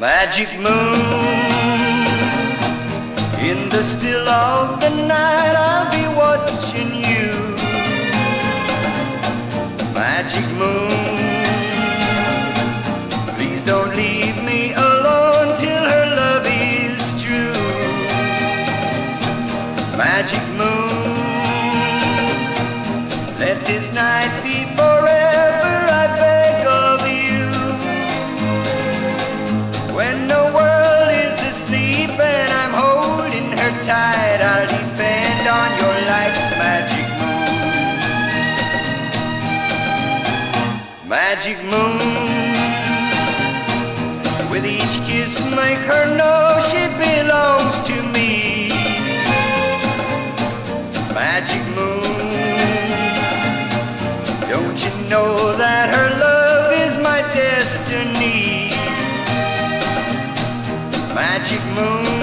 Magic moon, in the still of the night I'll be watching you. Magic moon, please don't leave me alone till her love is true. Magic moon, let this night be forever, I beg of you. When the world is asleep and I'm holding her tight, I'll depend on your light, magic moon. Magic moon, with each kiss make her know she belongs to me. Magic moon, don't you know that her love is my destiny? Magic moon,